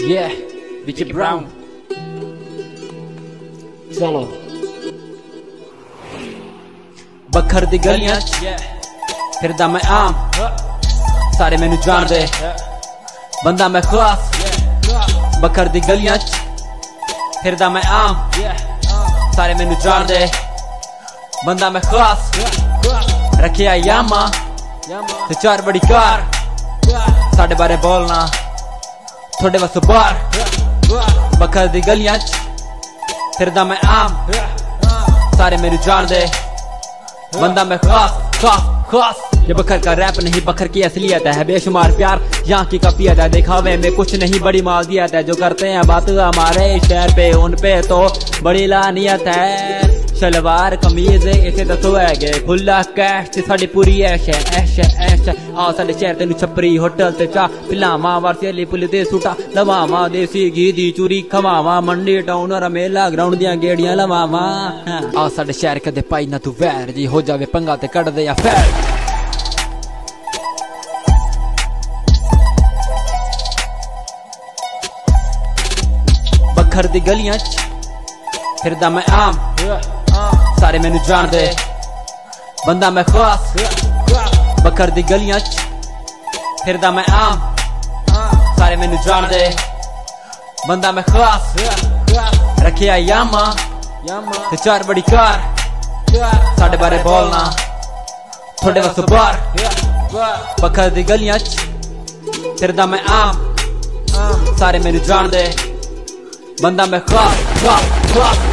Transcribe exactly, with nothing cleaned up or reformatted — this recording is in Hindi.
Yeah, Vicky Brown. चलो बखर दी गलियां फिरदा मैं आम, सारे मैनू जान दे बंदा मैं खास। बखर दी गलियां फिरदा मैं आम, सारे मैनू जान दे बंदा मैं खास। रखिया यामा ते चार बड़ी कार, साढ़े बारे बोलना थोड़े बस बार। बखर दी गलियां फिरदा मैं आम, सारे मेरी जान दे बंदा मैं खास खास खास। ये बखर का रैप नहीं, बखर की असलियत है। बेशुमार प्यार यहाँ की कपियत है, दिखावे में कुछ नहीं बड़ी मालदियत है। जो करते हैं बात हमारे शहर पे, उन पे तो बड़ी लानियत है। शलवार कमीज इसे दसो है खुला कैश ते साड़ी पूरी ऐश है ऐश है ऐश है। आ साडे शहर तेन छपरी होटल ते चा पिलावा वारसेली पुल दे सूटा लवावा, देसी घी दी चूरी खवावा, मंडी टाउन और मेला ग्राउंड दियां गेड़ियां लवावा। आ साडे शहर कदे पाई ना तू वैर जी, हो जावे पंगा ते कट दे या फैर। बखर दी गलियां फिरदा मैं आम, सारे मैनू जान दे बंदा मैं खास। बखर दी गलियां फिरदा मैं आम, सारे मैनू जान दे बंदा मैं खास। रखिया यामा ते चार बड़ी कार, साढ़े बारे बोलना थोड़े बस बार। बखर दी गलियां फिरदा मैं आम, सारे मैनू जान दे बंदा मैं खास खास खास।